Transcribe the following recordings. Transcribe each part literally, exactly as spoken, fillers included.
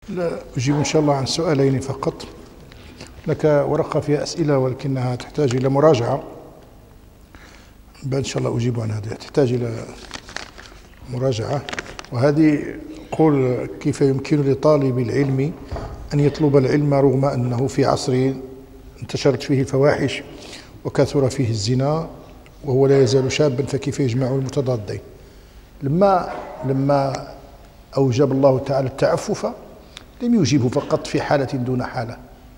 لا أجيب إن شاء الله عن سؤالين فقط. لك ورقة فيها أسئلة ولكنها تحتاج إلى مراجعة، إن شاء الله أجيب عن هذه، تحتاج إلى مراجعة. وهذه قول: كيف يمكن لطالب العلم أن يطلب العلم رغم أنه في عصر انتشرت فيه الفواحش وكثر فيه الزنا وهو لا يزال شابا، فكيف يجمع المتضادين؟ لما لما أوجب الله تعالى التعفف لم يجيبه فقط في حالة دون حالة.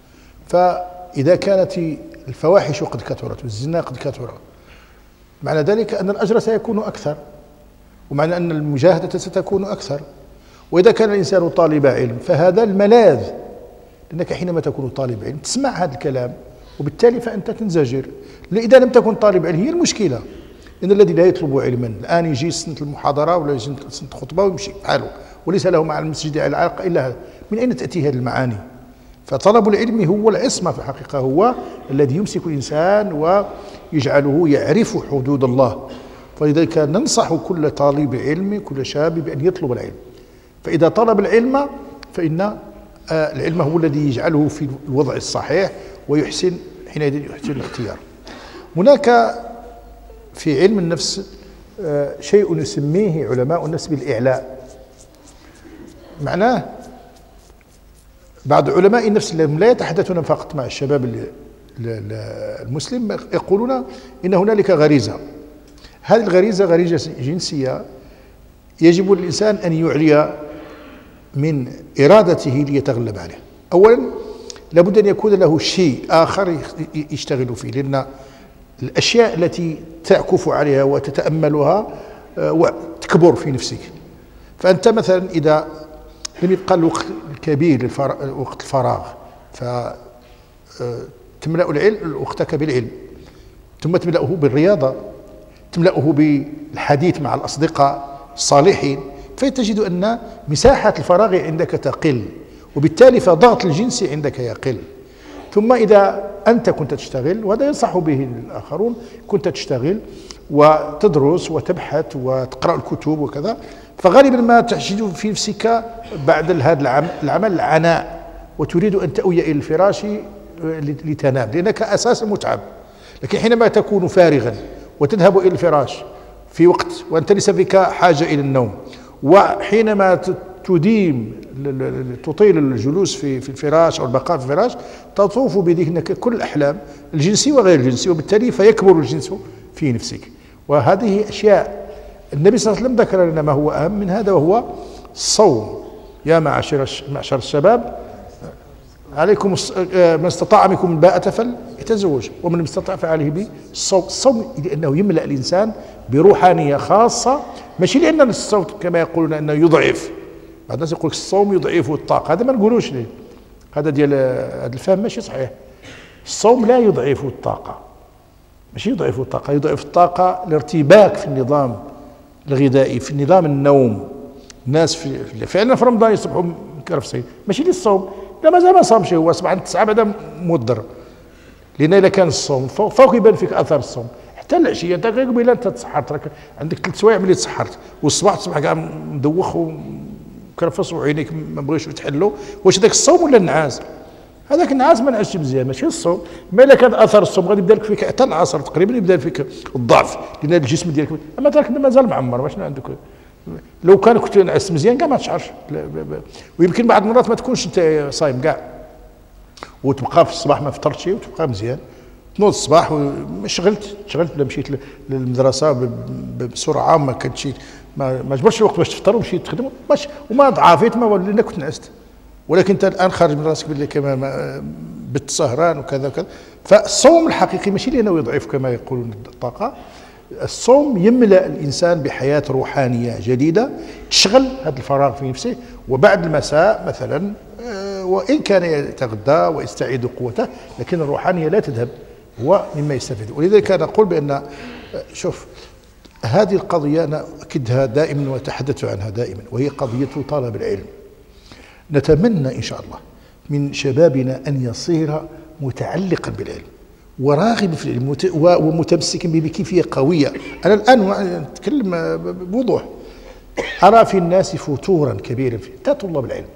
فإذا كانت الفواحش قد كثرت والزنا قد كثر، معنى ذلك أن الأجر سيكون أكثر، ومعنى أن المجاهدة ستكون أكثر. وإذا كان الإنسان طالب علم فهذا الملاذ، لأنك حينما تكون طالب علم تسمع هذا الكلام وبالتالي فأنت تنزجر. إذا لم تكن طالب علم هي المشكلة، إن الذي لا يطلب علما الآن يجي سنة المحاضرة ولا يجي سنة الخطبة ويمشي حاله وليس له مع المسجد على العلاقة إلا هذا. من أين تأتي هذه المعاني؟ فطلب العلم هو العصمة في الحقيقة، هو الذي يمسك الإنسان ويجعله يعرف حدود الله. فلذلك ننصح كل طالب علم، كل شاب، بأن يطلب العلم. فإذا طلب العلم فإن العلم هو الذي يجعله في الوضع الصحيح ويحسن حينئذ يحسن الاختيار. هناك في علم النفس شيء يسميه علماء النفس بالإعلاء. معناه بعض علماء النفس الذين لا يتحدثون فقط مع الشباب المسلم يقولون إن هنالك غريزة، هذه الغريزة غريزة جنسية يجب الإنسان أن يعلي من إرادته ليتغلب عليه. أولا لابد أن يكون له شيء آخر يشتغل فيه، لأن الأشياء التي تعكف عليها وتتأملها وتكبر في نفسك. فأنت مثلا إذا لم يبقى الوقت الكبير وقت الفراغ فتملأ العلم وقتك بالعلم، ثم تملأه بالرياضة، تملأه بالحديث مع الأصدقاء الصالحين، فتجد أن مساحة الفراغ عندك تقل، وبالتالي فضغط الجنس عندك يقل. ثم إذا أنت كنت تشتغل، وهذا ينصح به الآخرون، كنت تشتغل وتدرس وتبحث وتقرأ الكتب وكذا، فغالبا ما تجد في نفسك بعد هذا العمل العناء وتريد أن تأوي إلى الفراش لتنام، لأنك أساسا متعب. لكن حينما تكون فارغا وتذهب إلى الفراش في وقت وأنت ليس بك حاجة إلى النوم، وحينما تديم تطيل الجلوس في في الفراش أو البقاء في الفراش تطوف بذهنك كل الأحلام الجنسي وغير الجنسي، وبالتالي فيكبر الجنس في نفسك. وهذه أشياء النبي صلى الله عليه وسلم ذكر لنا ما هو أهم من هذا، وهو الصوم. يا معشر معشر الشباب عليكم من استطاع منكم الباءة فليتزوج ومن لم يستطع فعليه بالصوم. الصوم لأنه يملأ الإنسان بروحانية خاصة، ماشي لأن الصوم كما يقولون أنه يضعف. بعض الناس يقول الصوم يضعف الطاقة، هذا ما نقولوش ليه، هذا ديال هذا الفهم ماشي صحيح. الصوم لا يضعف الطاقة، ماشي يضعف الطاقة، يضعف الطاقة الارتباك في النظام الغذائي، في نظام النوم. الناس في فعلا في رمضان يصبحوا مكرفسين، ماشي للصوم، لا مازال ما صامش، هو صباح التسعة بعدا مضر. لأن إذا كان الصوم فوق, فوق يبان فيك أثر الصوم، حتى العشية أنت غير قبيله أنت تسحرت، راك عندك ثلاث سوايع ملي تسحرت، والصباح تصبح كاع مدوخ ومكرفس وعينيك ما بغيوش يتحلوا. واش هذاك الصوم ولا النعاس؟ هذاك النعاس ما نعسش مزيان، ماشي الصوم. ما إلا كان أثر الصوم غادي يبدا لك فيك حتى العصر تقريبا، يبدا فيك الضعف لأن الجسم ديالك، أما تراك مازال معمر. واش عندك لو كان كنت نعس مزيان كاع ما تشعرش، ويمكن بعض المرات ما تكونش انت صايم كاع وتبقى في الصباح ما فطرتش وتبقى مزيان، تنوض الصباح وشغلت شغلت ولا مشيت للمدرسه بسرعه، ما كنتش ما, ما جبرتش الوقت باش تفطر ومشيت تخدم باش وما ضعفيت ما لان كنت نعست. ولكن انت الان خارج من راسك باللي كما بت سهران وكذا وكذا. فالصوم الحقيقي ماشي لانه يضعف كما يقولون الطاقه، الصوم يملأ الإنسان بحياة روحانية جديدة تشغل هذا الفراغ في نفسه. وبعد المساء مثلا وإن كان يتغدى ويستعيد قوته، لكن الروحانية لا تذهب، هو مما يستفيد. ولذلك أنا أقول بأن شوف هذه القضية أنا أكدها دائما وأتحدث عنها دائما، وهي قضية طلب العلم. نتمنى إن شاء الله من شبابنا أن يصير متعلقا بالعلم وراغب في العلم ومتمسك به بكيفية قوية. أنا الآن أتكلم بوضوح، أرى في الناس فتورا كبيرا، حتى طلاب العلم، حتى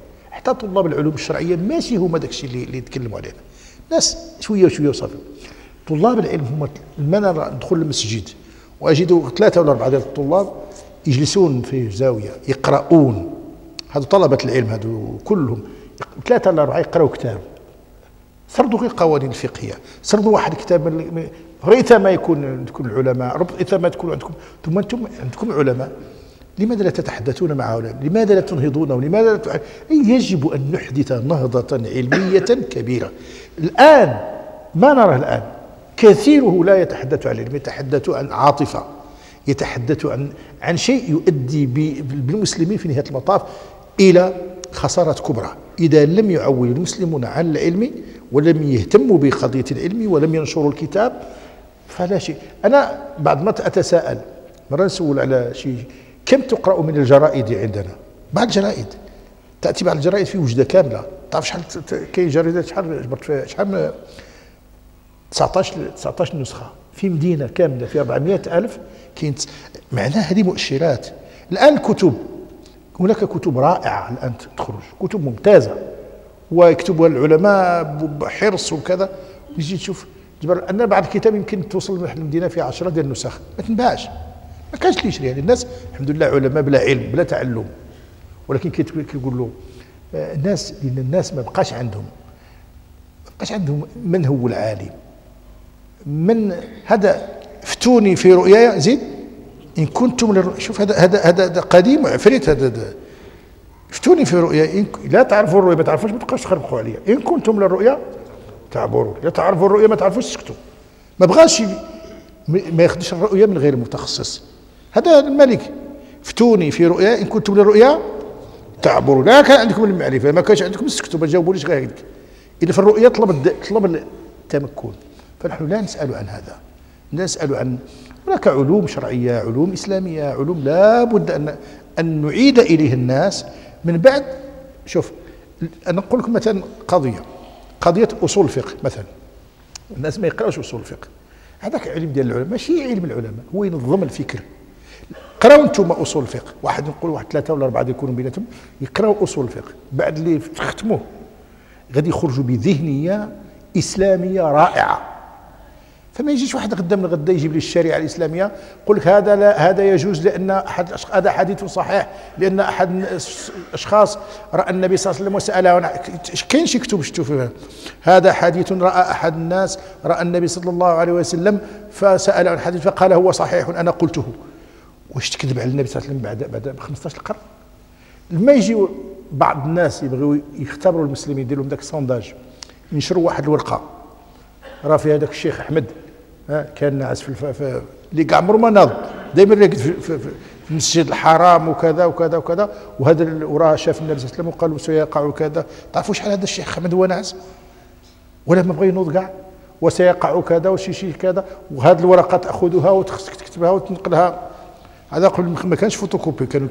حتى طلاب العلوم الشرعيه ماشي هما داك الشيء اللي, اللي يتكلموا عليه ناس شويه وشويه وصافي. طلاب العلم هما لما ندخل المسجد واجد ثلاثه ولا اربعه ديال الطلاب يجلسون في زاويه يقرؤون، هذو طلبه العلم هذو كلهم ثلاثه ولا اربعه يقراوا كتاب، سردوا غير القوانين الفقهيه، سردوا واحد الكتاب من ريثما يكون عندكم العلماء، ربما تكونوا عندكم ثم انتم عندكم علماء، لماذا لا تتحدثون مع هؤلاء؟ لماذا لا تنهضونهم؟ لماذا لا تع... يجب ان نحدث نهضه علميه كبيره. الان ما نراه الان كثيره لا يتحدث عن العلم، يتحدث عن عاطفه، يتحدث عن عن شيء يؤدي بالمسلمين في نهايه المطاف الى خسارات كبرى اذا لم يعول المسلمون على العلم ولم يهتموا بقضيه العلم ولم ينشروا الكتاب فلا شيء. انا بعد ما اتساءل مره نسول على شيء، كم تقرأ من الجرائد عندنا؟ بعض الجرائد تأتي بعض الجرائد في وجدة كاملة، تعرف شحال كاين جريدة شحال جبرت فيها شحال تسعطاش تسعطاش نسخة في مدينة كاملة في أربعمائة ألف كاين. معناها هذه مؤشرات. الآن الكتب هناك كتب رائعة الآن تخرج، كتب ممتازة ويكتبها العلماء بحرص وكذا، نجي تشوف جبر أن بعض الكتاب يمكن توصل لواحد المدينة فيها عشرة ديال النسخ ما تنباعش، ما كانش اللي يشري. يعني الناس الحمد لله علماء بلا علم بلا تعلم، ولكن كيقول له الناس لان الناس ما بقاش عندهم ما بقاش عندهم من هو العالم، من هذا فتوني في رؤياي زيد ان كنتم للرؤيا. شوف هذا هذا هذا قديم عفريت، هذا فتوني في رؤياي إن لا تعرفوا الرؤيا ما تعرفوش ما تبقاوش تخربقوا عليا، ان كنتم للرؤيا تعبروا، لا تعرفوا الرؤيا ما تعرفوش تسكتوا. ما بغاش ما ياخذش الرؤيا من غير متخصص. هذا الملك فتوني في رؤيا ان كنتم للرؤيا تعبروا، لا كان عندكم المعرفه ما كانش عندكم سكتوا ما تجاوبونيش غير هكذا. اذا في الرؤيا طلب طلب التمكن، فنحن لا نسال عن هذا، نسال عن هناك علوم شرعيه، علوم اسلاميه، علوم لا بد ان ان نعيد اليه الناس من بعد. شوف انا نقول لكم مثلا قضيه قضيه اصول الفقه مثلا، الناس ما يقراوش اصول الفقه، هذاك علم ديال العلماء ماشي علم العلماء، هو ينظم الفكر. قراو انتم اصول الفقه، واحد نقول واحد ثلاثه ولا اربعه يكونوا بيناتهم يقراو اصول الفقه، بعد اللي ختموه غادي يخرجوا بذهنيه اسلاميه رائعه. فما يجيش واحد غدا من غدا يجيب لي الشريعه الاسلاميه يقول لك هذا لا هذا يجوز لان احد هذا حديث صحيح لان احد الاشخاص راى النبي صلى الله عليه وسلم وساله. كاين شي كتب شفتوا فيها هذا حديث راى احد الناس راى النبي صلى الله عليه وسلم فساله عن حديث فقال هو صحيح انا قلته. واش تكذب على النبي صلى الله عليه وسلم بعد بعد ب خمسطاش القرن؟ لما يجي بعض الناس يبغيو يختبروا المسلمين يديروا لهم ذاك السونداج، ينشروا واحد الورقه راه فيها هذاك الشيخ احمد ها كان ناعس في الف... اللي كاع عمره ما ناض دائما راقد في, في, في المسجد الحرام وكذا وكذا وكذا، وهذا وراه شاف النبي صلى الله عليه وسلم وقال سيقع كذا. تعرفوا شحال هذا الشيخ احمد هو ناعس ولا ما بغى ينوض كاع، وسيقع كذا وشي شي كذا، وهذه الورقه تاخذها وتخصك تكتبها وتنقلها. هذا قبل ما كانش فوتوكوبي، كانوا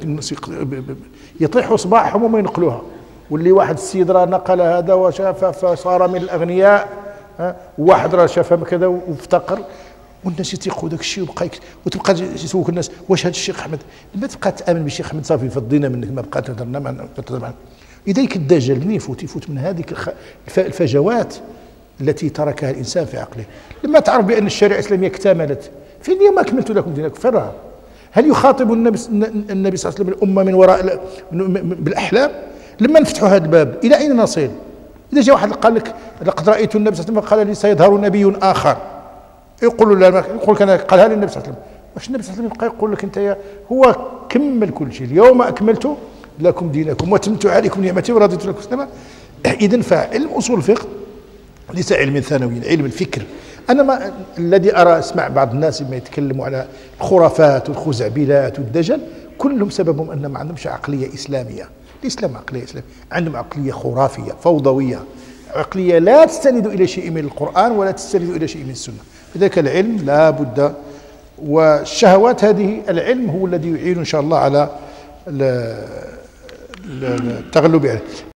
يطيحوا صباحهم وما ينقلوها. واللي واحد السيد راه نقل هذا وشاف فصار من الاغنياء، وواحد راه شاف كذا وافتقر، والناس يتيقوا داك الشيء وبقى وتبقى يسولك الناس واش هذا الشيخ احمد، لما تبقى تامن بالشيخ احمد صافي فضينا منك ما بقى تهضرنا ما تهضر معنا. لذلك الدجال من يفوت يفوت من هذه الفجوات التي تركها الانسان في عقله. لما تعرف بان الشريعه الاسلاميه اكتملت في اليوم اكملت لكم دينكم فرها. هل يخاطب النبي النبي صلى الله عليه وسلم الامه من وراء بالاحلام؟ لما نفتحوا هذا الباب الى اين نصل؟ اذا جاء واحد قال لك لقد رايت النبي صلى الله عليه وسلم قال لي سيظهر نبي اخر، يقول له يقول لك انا قالها لي النبي صلى الله عليه وسلم. واش النبي صلى الله عليه وسلم يبقى يقول لك انت هو كمل كل شيء، اليوم اكملت لكم دينكم واتممت عليكم نعمتي ورضيت لكم الاسلام. اذا فعلم اصول الفقه ليس علم ثانوي، علم الفكر. انا ما الذي ارى اسمع بعض الناس لما يتكلموا على الخرافات والخزعبلات والدجل كلهم سببهم ان ما عندهمش عقليه اسلاميه. الاسلام عقليه اسلاميه، عندهم عقليه خرافيه فوضويه، عقليه لا تستند الى شيء من القران ولا تستند الى شيء من السنه. لذلك العلم لا بد، والشهوات هذه العلم هو الذي يعين ان شاء الله على التغلب عليه.